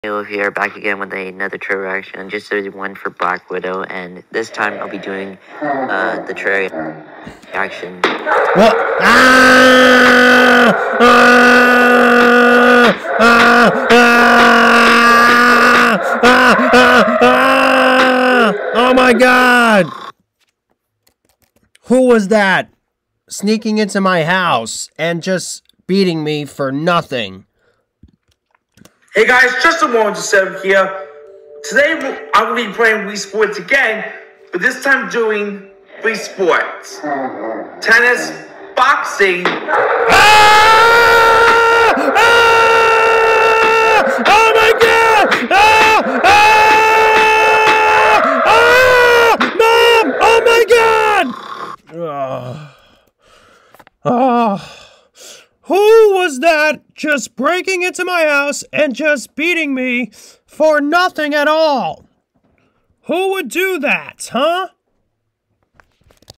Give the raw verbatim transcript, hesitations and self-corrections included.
Hello here, back again with another trailer reaction. Just did one for Black Widow, and this time I'll be doing uh, the trailer reaction. What? Ah! Ah! Ah! Ah! Ah! Ah! Ah! Oh my God! Who was that sneaking into my house and just beating me for nothing? Hey guys, Justin one one two seven here. Today I'm going to be playing Wii Sports again, but this time doing Wii Sports. Tennis, boxing. Ah! Ah! Oh my God! Ah! Ah! Ah! Mom! Oh my God! Oh. Oh. Who was that just breaking into my house and just beating me for nothing at all? Who would do that, huh?